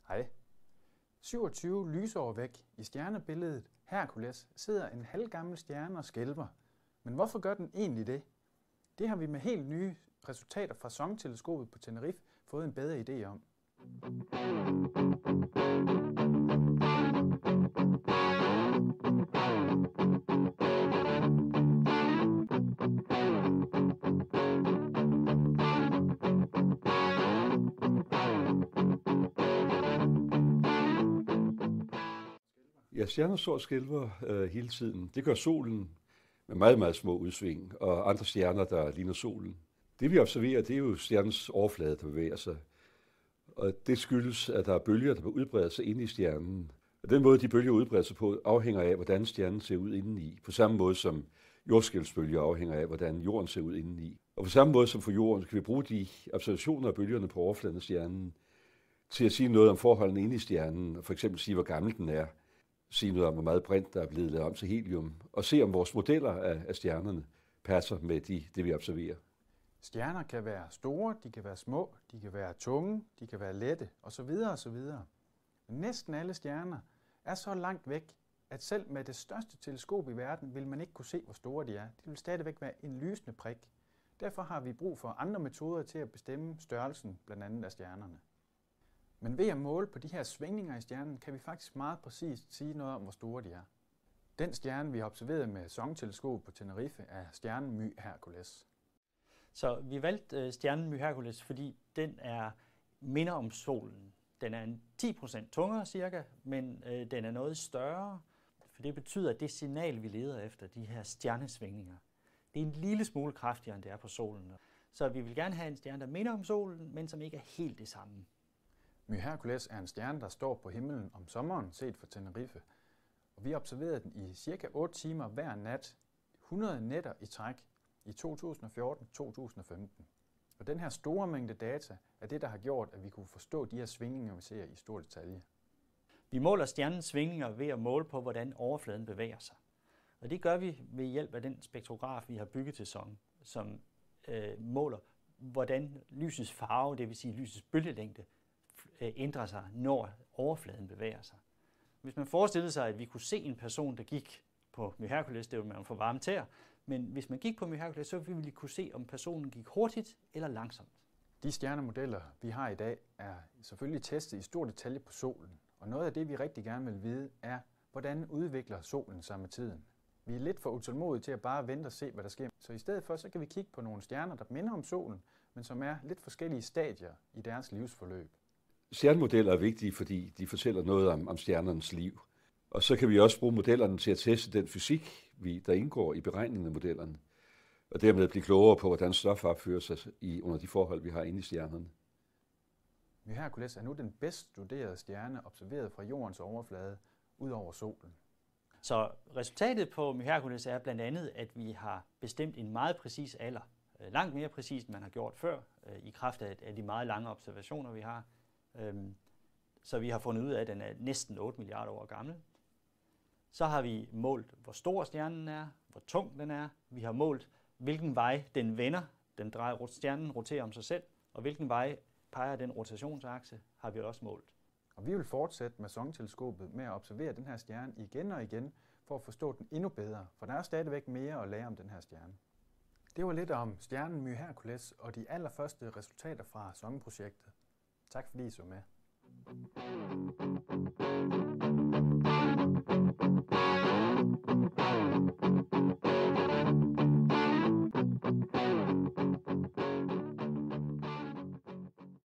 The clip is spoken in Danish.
Hej. 27 lysår væk i stjernebilledet Hercules sidder en halvgammel stjerne og skælver. Men hvorfor gør den egentlig det? Det har vi med helt nye resultater fra SONG-teleskopet på Tenerife fået en bedre idé om. Ja, stjerner står og skælver hele tiden. Det gør solen med meget, meget små udsving, og andre stjerner, der ligner solen. Det vi observerer, det er jo stjernens overflade, der bevæger sig. Og det skyldes, at der er bølger, der udbreder sig inde i stjernen. Og den måde, de bølger udbreder sig på, afhænger af, hvordan stjernen ser ud indeni. På samme måde som jordskælvsbølger afhænger af, hvordan jorden ser ud indeni. Og på samme måde som for jorden, kan vi bruge de observationer af bølgerne på overfladen af stjernen til at sige noget om forholdene inde i stjernen, og for eksempel sige, hvor gammel den er. Sige noget om, hvor meget brint, der er blevet lavet om til helium, og se om vores modeller af stjernerne passer med det, vi observerer. Stjerner kan være store, de kan være små, de kan være tunge, de kan være lette osv. osv. Næsten alle stjerner er så langt væk, at selv med det største teleskop i verden vil man ikke kunne se, hvor store de er. Det vil stadigvæk være en lysende prik. Derfor har vi brug for andre metoder til at bestemme størrelsen blandt andet af stjernerne. Men ved at måle på de her svingninger i stjernen, kan vi faktisk meget præcist sige noget om, hvor store de er. Den stjerne, vi har observeret med SONG-teleskopet på Tenerife, er stjernen My Hercules. Så vi valgte stjernen My Hercules, fordi den minder om solen. Den er 10% tungere cirka, men den er noget større, for det betyder, at det signal, vi leder efter, de her stjernesvingninger, det er en lille smule kraftigere, end det er på solen. Så vi vil gerne have en stjerne, der minder om solen, men som ikke er helt det samme. My Hercules er en stjerne, der står på himlen om sommeren set fra Tenerife. Og vi observerede den i cirka 8 timer hver nat, 100 nætter i træk i 2014-2015. Og den her store mængde data er det, der har gjort, at vi kunne forstå de her svingninger, vi ser i stor detalje. Vi måler stjernens svingninger ved at måle på, hvordan overfladen bevæger sig. Og det gør vi ved hjælp af den spektrograf, vi har bygget til SONG, som måler, hvordan lysets farve, det vil sige lysets bølgelængde, ændrer sig, når overfladen bevæger sig. Hvis man forestillede sig, at vi kunne se en person, der gik på My Hercules, det ville man få varme tæer, men hvis man gik på My Hercules, så ville vi kunne se, om personen gik hurtigt eller langsomt. De stjernemodeller, vi har i dag, er selvfølgelig testet i stor detalje på solen. Og noget af det, vi rigtig gerne vil vide, er, hvordan udvikler solen sig med tiden. Vi er lidt for utålmodige til at bare vente og se, hvad der sker. Så i stedet for, så kan vi kigge på nogle stjerner, der minder om solen, men som er lidt forskellige stadier i deres livsforløb. Stjernemodeller er vigtige, fordi de fortæller noget om stjernernes liv. Og så kan vi også bruge modellerne til at teste den fysik, der indgår i beregningen af modellerne, og dermed blive klogere på, hvordan stof opfører sig under de forhold, vi har inde i stjernerne. My Hercules er nu den bedst studerede stjerne observeret fra jordens overflade ud over solen. Så resultatet på My Hercules er blandt andet, at vi har bestemt en meget præcis alder. Langt mere præcis, end man har gjort før, i kraft af de meget lange observationer, vi har. Så vi har fundet ud af, at den er næsten 8 milliarder år gammel. Så har vi målt, hvor stor stjernen er, hvor tung den er. Vi har målt, hvilken vej den vender. Stjernen roterer om sig selv, og hvilken vej peger den rotationsakse, har vi også målt. Og vi vil fortsætte med SONG-teleskopet med at observere den her stjerne igen og igen, for at forstå den endnu bedre, for der er stadigvæk mere at lære om den her stjerne. Det var lidt om stjernen My Hercules og de allerførste resultater fra SONG-projektet. Tak fordi I så med.